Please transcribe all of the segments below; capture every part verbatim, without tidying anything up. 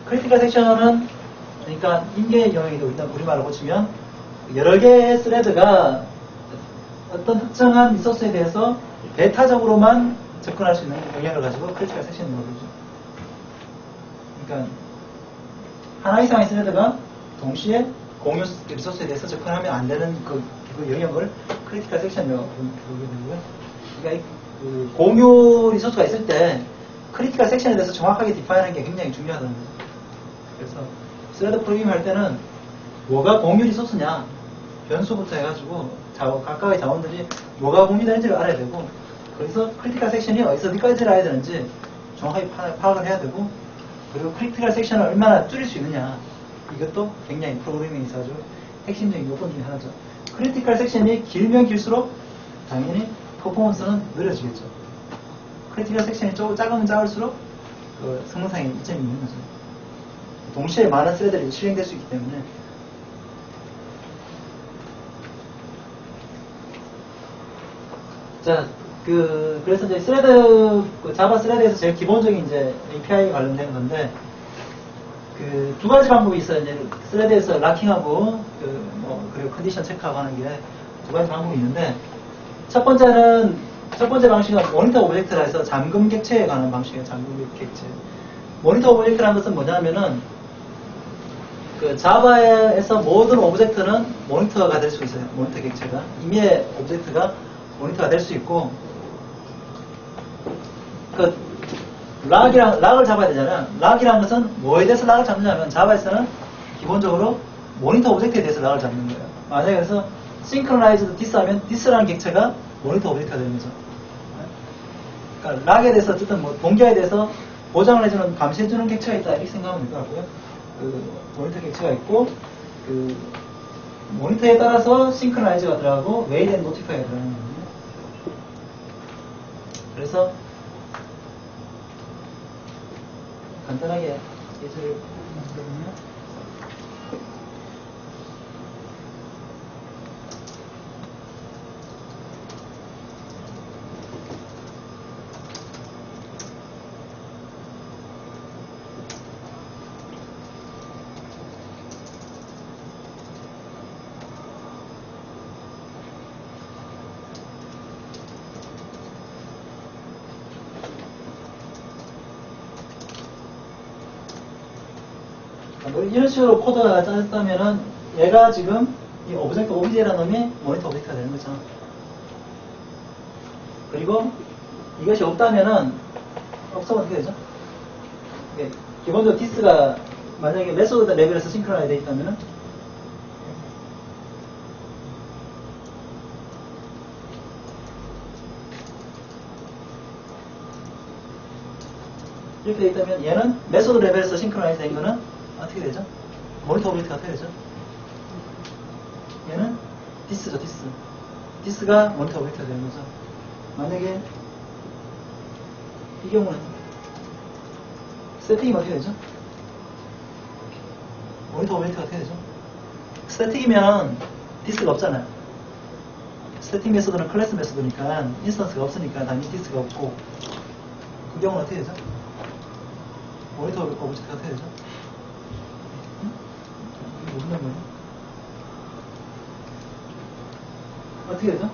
크리티컬 섹션은 그러니까 인계의 영역이고 일단 우리말로 고치면 여러 개의 스레드가 어떤 특정한 리소스에 대해서 배타적으로만 접근할 수 있는 영역을 가지고 크리티컬 섹션이라고 그러죠. 그러니까 하나 이상의 스레드가 동시에 공유 리소스에 대해서 접근하면 안 되는 그, 그 영역을 크리티컬 섹션이라고 부르거든요. 그러니까 그 공유 리소스가 있을 때 크리티컬 섹션에 대해서 정확하게 디파인하는 게 굉장히 중요하다는 거죠. 그래서 스레드 프로그래밍 할 때는 뭐가 공유 리소스냐, 변수부터 해가지고 자, 각각의 자원들이 뭐가 공유되는지를 알아야 되고, 그래서 크리티컬 섹션이 어디서 어디까지 알아야 되는지 정확하게 파, 파악을 해야 되고, 그리고 크리티컬 섹션을 얼마나 줄일 수 있느냐, 이것도 굉장히 프로그래밍에서 아주 핵심적인 요건 중에 하나죠. 크리티컬 섹션이 길면 길수록 당연히 퍼포먼스는 느려지겠죠. 크리티컬 섹션이 조금 작으면 작을수록 그 성능상의 이점이 있는 거죠. 동시에 많은 스레드들이 실행될 수 있기 때문에. 자, 그, 그래서 이제 스레드, 그 자바 스레드에서 제일 기본적인 이제 에이피아이 관련된 건데, 그 두 가지 방법이 있어요. 이제 스레드에서 락킹하고, 그, 뭐, 그리고 컨디션 체크하고 하는 게 두 가지 방법이 있는데, 첫 번째는, 첫 번째 방식은 모니터 오브젝트라 해서 잠금 객체에 관한 방식이에요. 잠금 객체. 모니터 오브젝트라는 것은 뭐냐면은, 그 자바에서 모든 오브젝트는 모니터가 될 수 있어요. 모니터 객체가. 임의의 오브젝트가 모니터가 될 수 있고, 그, 락이랑, 락을 잡아야 되잖아요. 락이라는 것은 뭐에 대해서 락을 잡느냐면, 자바에서는 기본적으로 모니터 오브젝트에 대해서 락을 잡는 거예요. 만약에 그래서, 싱크로나이즈드 디스 하면, 디스라는 객체가 모니터 오브젝트가 되는 거죠. 그러니까, 락에 대해서 어쨌든 뭐, 동기화에 대해서 보장을 해주는, 감시해주는 객체가 있다. 이렇게 생각하면 될 것 같고요. 그, 모니터 객체가 있고, 그, 모니터에 따라서 싱크로나이즈가 들어가고, 웨이드 앤 노티파이가 들어가는 거예요. 그래서 간단하게 예제를 보면 뭐 이런 식으로 코드가 짜졌다면은 얘가 지금 이 오브젝트 오비제이라는 놈이 모니터 오브젝트가 되는 거죠. 그리고 이것이 없다면은 없으면 어떻게 되죠? 예, 기본적으로 디스가 만약에 메소드 레벨에서 싱크로나이즈 되어 있다면은 이렇게 되어 있다면 얘는 메소드 레벨에서 싱크로나이즈 된 거는 어떻게 되죠? 모니터 오브젝트가 어떻게 되죠? 얘는 디스죠, 디스. 디스가 모니터 오브젝트가 되는 거죠. 만약에 이 경우는 스태틱이면 어떻게 되죠? 모니터 오브젝트가 어떻게 되죠? 스태틱이면 디스가 없잖아요. 스태틱 메소드는 클래스 메소드니까 인스턴스가 없으니까 당연히 디스가 없고, 그 경우는 어떻게 되죠? 모니터 오브젝트가 어떻게 되죠? 무슨 말이에요? 어떻게 되죠?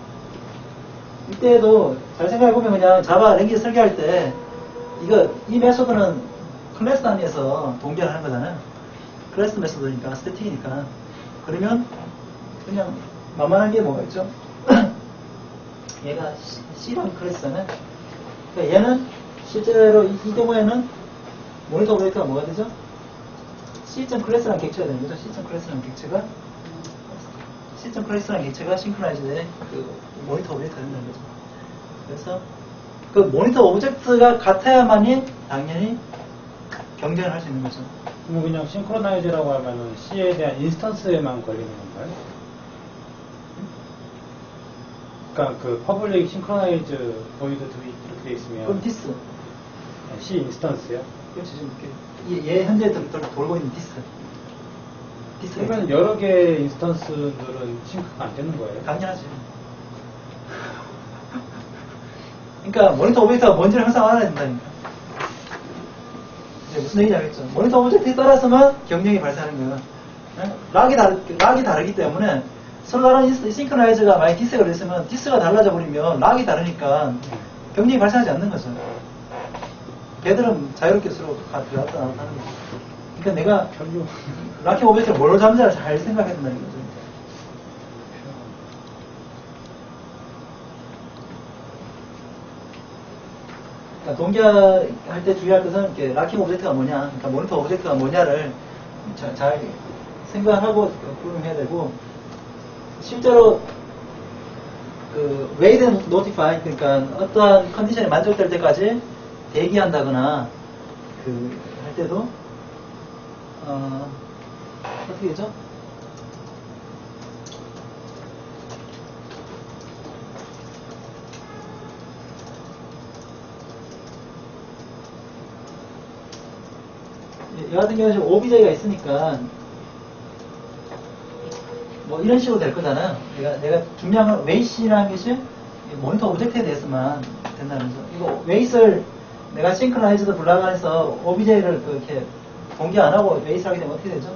이때도 잘 생각해보면 그냥 자바 랭귀지 설계할 때 이거 이 메소드는 클래스 단위에서 동기화를 하는 거잖아요. 클래스 메소드니까 스태틱이니까. 그러면 그냥 만만한 게 뭐가 있죠? 얘가 C라는 클래스잖아요. 그러니까 얘는 실제로 이, 이 경우에는 모니터 오브젝트가 뭐가 되죠? C.클래스라는 객체가 되는 거죠. C.클래스라는 객체가 C.클래스라는 객체가 싱크로나이즈된 그 모니터 오브젝트가 된다는 거죠. 그래서 그 모니터 오브젝트가 같아야만이 당연히 경쟁을 할 수 있는 거죠. 그럼 그냥 싱크로나이즈라고 하면은 C에 대한 인스턴스에만 걸리는 건가요? 그러니까 그 퍼블릭 싱크로나이즈 보이드 두 이렇게 돼 있으면 그럼 디스. C 인스턴스요? 그렇지. 지금 이렇게 얘 현재 돌고 있는 디스. 디스. 그러면 여러 개의 인스턴스들은 싱크가 안 되는 거예요? 당연하지. 그러니까 모니터 오브젝트가 뭔지를 항상 알아야 된다니까. 이제 무슨 무슨 얘기냐 하겠죠. 모니터 오브젝트에 따라서만 경력이 발생하는 거예요. 네? 락이, 다르, 락이 다르기 때문에 서로 다른 싱크로나이저가 만약 디스가 걸렸으면 디스가 달라져 버리면 락이 다르니까 경력이 발생하지 않는 거죠. 걔들은 자유롭게 서로 들어갔다 나왔다 하는 거죠. 그러니까 내가 락킹 오브젝트를 뭘로 잡는지를 잘 생각해야 된다는 거죠. 그러니까 동기화할 때 주의할 것은 이렇게 락킹 오브젝트가 뭐냐, 그러니까 모니터 오브젝트가 뭐냐를 자, 잘 생각하고 구분해야 되고, 실제로 그 wait and notify, 그러니까 어떠한 컨디션이 만족될 때까지 대기한다거나 그 할 때도 어, 어떻게 되죠? 이 같은 경우는 지금 오비제이가 있으니까 뭐 이런 식으로 될 거잖아요. 내가, 내가 중요한 웨이시라는 것이 모니터 오브젝트에 대해서만 된다는 거죠. 이거 웨이스를 내가 싱크로나이즈드 블락 안에서 오비제이를 그렇게 공개 안 하고 웨이스 하게 되면 어떻게 되죠?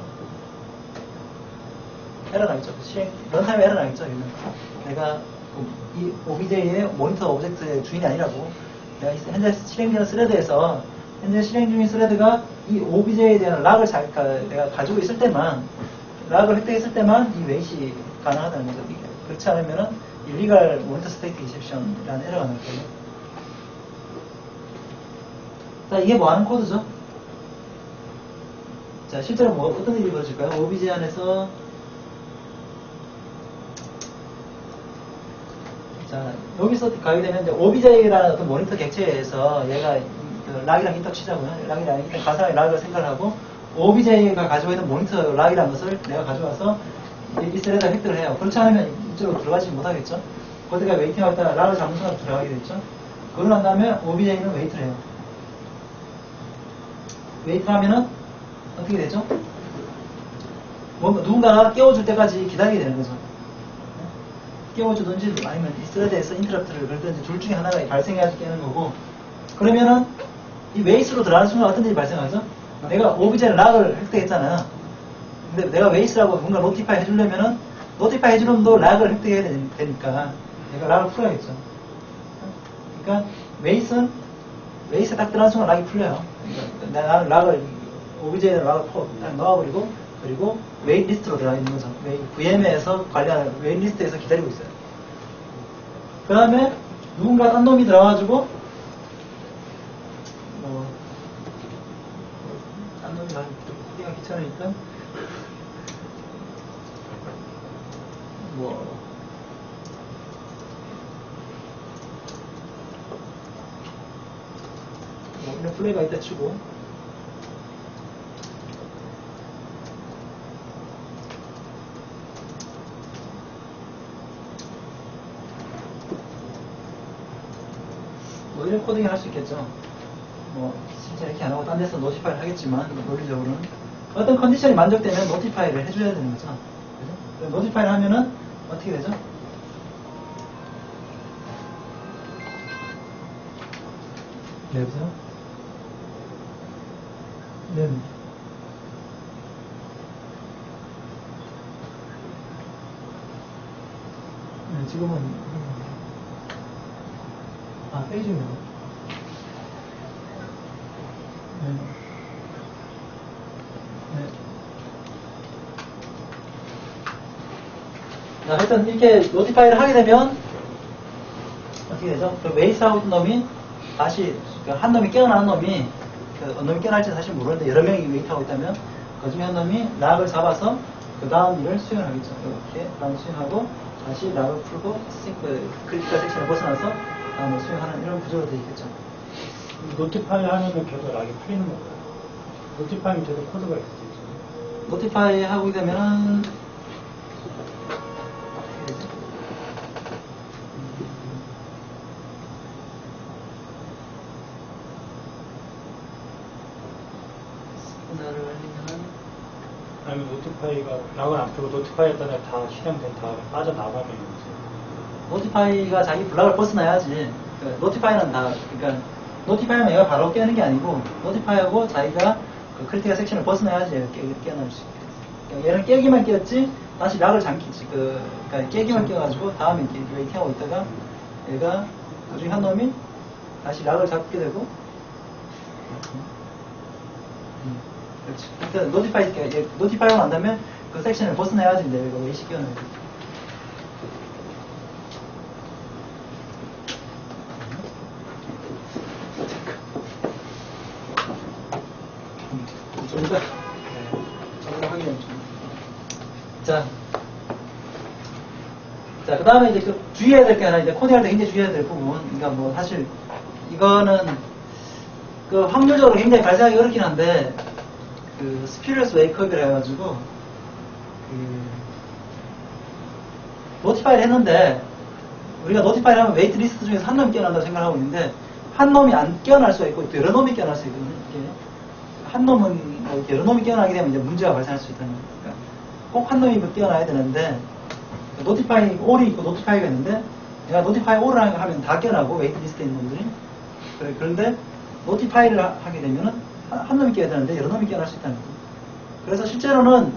에러 나겠죠. 실행, 런타임에 에러 나겠죠. 이거는. 내가 이 오비제이의 모니터 오브젝트의 주인이 아니라고. 내가 현재 실행 중인 스레드에서 현재 실행 중인 스레드가 이 오비제이에 대한 락을 자, 내가 가지고 있을 때만, 락을 획득했을 때만 이 웨이시 가능하다는 거죠. 그렇지 않으면은 일리갈 모니터 스테이트 인셉션이라는 에러가 날 거예요. 자, 이게 뭐 하는 코드죠? 자, 실제로 뭐 어떤 일이 벌어질까요? 오비제이 안에서 자, 여기서 가게 되면 이제 오비제이라는 어떤 모니터 객체에서 얘가 그 락이랑 인터 치자고요. 락이랑 일단 가상의 락을 생각하고 오비제이가 가지고 있는 모니터 락이라는 것을 내가 가져와서 이 셀에다 획득을 해요. 그렇지 않으면 이쪽으로 들어가지 못하겠죠. 거기가 웨이팅하고 있다가 락을 잡는 순간 들어가게 되죠. 그러고 난 다음에 오비제이는 웨이트를 해요. 웨이트를 하면은 어떻게 되죠? 뭔가 누군가가 깨워줄 때까지 기다리게 되는 거죠. 깨워주든지 아니면 이 스레드에서 인터럽트를 걸든지 둘 중에 하나가 발생해야지 깨는 거고, 그러면은 이 웨이스로 들어가는 순간 어떤 일이 발생하죠? 내가 오비제이 락을 획득했잖아요. 근데 내가 웨이스라고 뭔가 노티파이 해주려면은 노티파이 해주려면도 락을 획득해야 되니까 내가 락을 풀어야겠죠. 그러니까 웨이스는 웨이스에 딱 들어가는 순간 락이 풀려요. 그러니까 나는 락을 오비제이에 락을 딱 넣어버리고 그리고 웨이트 리스트로 들어가 있는 거죠. 브이엠에서 관리하는 웨이트 리스트에서 기다리고 있어요. 그 다음에 누군가 딴 놈이 들어가가지고 뭐 딴 놈이 나는 코딩하기 귀찮으니까 뭐 뭐 이런 플레이가 있다 치고 뭐 이런 코딩을 할 수 있겠죠. 뭐 진짜 이렇게 안 하고 딴 데서 노티파이를 하겠지만 논리적으로는 어떤 컨디션이 만족되면 노티파이를 해줘야 되는 거죠. 그죠? 노티파이를 하면은 어떻게 되죠? 네, 여보세요? 네. 네, 지금은 아, 페이지입니다. 네. 네. 자, 하여튼 이렇게 노티파이를 하게 되면 어떻게 되죠? 그 웨이스하고 있던 놈이 다시 그 한 놈이 깨어나는 놈이 그 어느 놈이 깨어날지 사실 모르는데 여러 명이 웨이트하고 있다면 그 중에 한 놈이 락을 잡아서 그 다음 일을 수행을 하겠죠. 이렇게 다음 수행하고 다시 락을 풀고 그 크리티컬 섹션을 벗어나서 다음을 수행하는 이런 구조로 되어 있겠죠. 노티파이 하면 계속 락이 풀리는 건가요? 노티파이는 계속 코드가 있을 수 있죠. 노티파이 하고 되면은 스포너를 올리면은 아니면 노티파이가 락을 안 풀고 노티파이 했다가 다 실행된 다음에 빠져나가면 이제 노티파이가 자기 블락을 벗어나야지. 그러니까 노티파이는 다, 그러니까 노티파이하면 얘가 바로 깨는 게 아니고, 노티파이하고 자기가 그 크리티컬 섹션을 벗어나야지 얘가 깨, 깨어날 수 있게. 얘는 깨기만 깨었지, 다시 락을 잠기지. 그, 그러니까 깨기만 깨가지고, 다음에 이렇게 웨이팅하고 있다가, 얘가, 그 중에 한 놈이 다시 락을 잡게 되고, 음, 그렇지. 일단 노티파이, 노티파이가 안다면 그 섹션을 벗어나야지 이제 얘가 웨이시 깨어나야 돼. 좀 더, 좀 더 확인해 줍니다. 자. 자, 그 다음에 이제 그 주의해야 될 게 하나, 이제 코딩할 때 굉장히 주의해야 될 부분. 그러니까 뭐 사실, 이거는 그 확률적으로 굉장히 발생하기 어렵긴 한데, 그 스피리어스 웨이크업이라 해가지고, 그, 노티파이를 했는데, 우리가 노티파이를 하면 웨이트 리스트 중에서 한 놈이 깨어난다고 생각하고 있는데, 한 놈이 안 깨어날 수가 있고, 또 여러 놈이 깨어날 수 있거든요. 이게. 한 놈은, 뭐 여러 놈이 깨어나게 되면 이제 문제가 발생할 수 있다는 거니까. 그러니까 꼭 한 놈이 깨어나야 되는데, 노티파이 올이 있고 노티파이가 있는데, 내가 노티파이 올을 하면 다 깨어나고, 웨이트 리스트에 있는 놈들이. 그런데, 노티파이를 하게 되면은, 한, 한 놈이 깨어야 되는데, 여러 놈이 깨어날 수 있다는 거죠. 그래서 실제로는,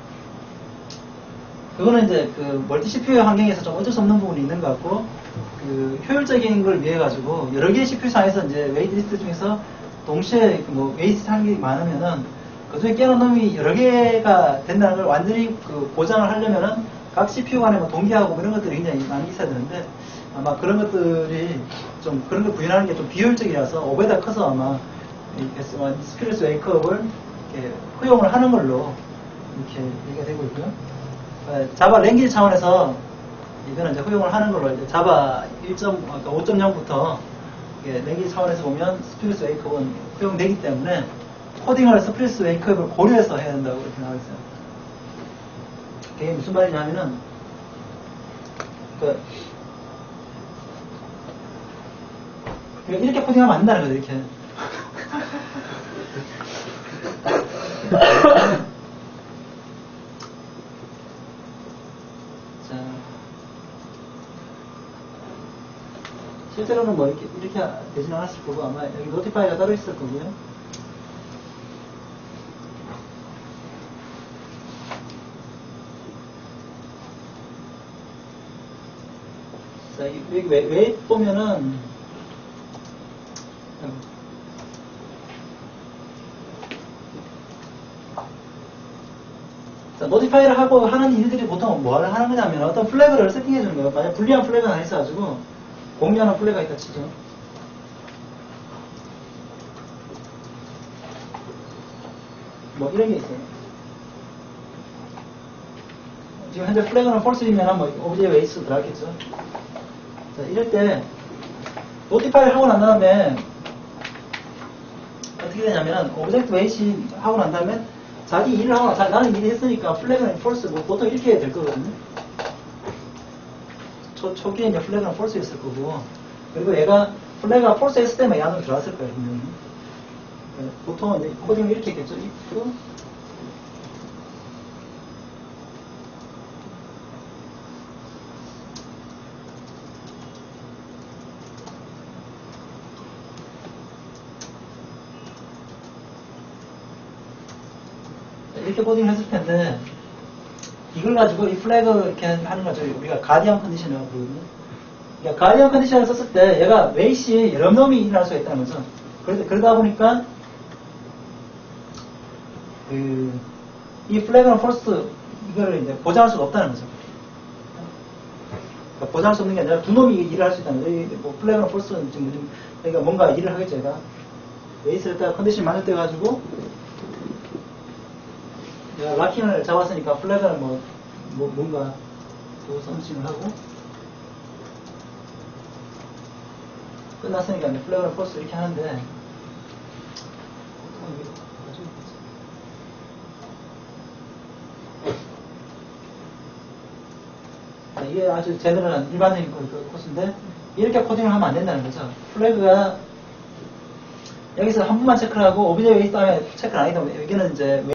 그거는 이제 그 멀티 씨피유 환경에서 좀 어쩔 수 없는 부분이 있는 것 같고, 그 효율적인 걸 위해 가지고, 여러 개의 씨피유 상에서 이제 웨이트 리스트 중에서 동시에 뭐 웨이트 상이 많으면은, 그 중에 깨어난 놈이 여러 개가 된다는 걸 완전히 그 보장을 하려면은, 각 씨피유 간에 뭐 동기하고 이런 것들이 굉장히 많이 있어야 되는데, 아마 그런 것들이 좀 그런 걸 구현하는 게 좀 비효율적이라서 오버헤드가 커서 아마 이 스피리어스 웨이크업을 이렇게 허용을 하는 걸로 이렇게 얘기가 되고 있고요. 자바 랭귀지 차원에서 이거는 이제 허용을 하는 걸로 이제 자바 일 점 오 점 영부터 랭귀지 차원에서 보면 스피리어스 웨이크업은 허용되기 때문에 코딩을 스피리어스 웨이크업을 고려해서 해야 된다고 이렇게 나와 있어요. 그게 무슨 말이냐면은 그 이렇게 코딩하면 안 된다는 거죠. 이렇게. 자, 실제로는 뭐 이렇게 이렇게 되진 않았을 거고 아마 여기 노티파이가 따로 있을 거고요. 자, 여기 왜, 왜 보면은, 자, 노티파이를 하고 하는 일들이 보통 뭘 하는 거냐면 어떤 플래그를 세팅해 주는 거예요. 만약 불리한 플래그가 하나 있어가지고, 공유하는 플래그가 있다 치죠. 뭐, 이런 게 있어요. 지금 현재 플래그는 폴스이면 뭐, 오브제 웨이스 들어가겠죠. 자, 이럴 때, 노티파이를 하고 난 다음에, 어떻게 되냐면, 오브젝트 웨이시 하고 난 다음에, 자기 일을 하고, 자, 나는 일을 했으니까, 플래그는 폴스, 뭐, 보통 이렇게 해야 될 거거든요. 초, 초기에 이제 플래그는 폴스였을 거고, 그리고 얘가, 플래그가 폴스 했을 때만 이 안으로 들어갔을 거예요, 분명히. 보통은 이제 코딩을 이렇게 했겠죠. if, 이렇게 코딩을 했을 텐데, 이걸 가지고 이 플래그 이렇게 하는 거죠. 우리가 가디언 컨디션이라고 부르거든요. 그러니까 가디언 컨디션을 썼을 때 얘가 웨이시 여러 놈이 일어날 수가 있다는 거죠. 그러다, 그러다 보니까 그, 이 플래그는 폴스 이거를 이제 보장할 수가 없다는 거죠. 그러니까 보장할 수 없는 게 아니라 두 놈이 일을 할 수 있다는 거죠. 뭐 플래그는 폴스는 지금 그러니까 뭔가 일을 하겠죠. 얘가 웨이스를 딱 컨디션 만들 때 가지고 내가 락킹을 잡았으니까 플래그는 뭐, 뭐 뭔가 또 썸씽을 하고 끝났으니까 이제 플래그는 폴스 이렇게 하는데 이게 아주 제대로 한 일반적인 코스인데 이렇게 코딩을 하면 안 된다는 거죠. 플래그가 여기서 한 번만 체크를 하고 오브젝트 웨이스 다음에 체크를 안 하기 때문에 여기는 이제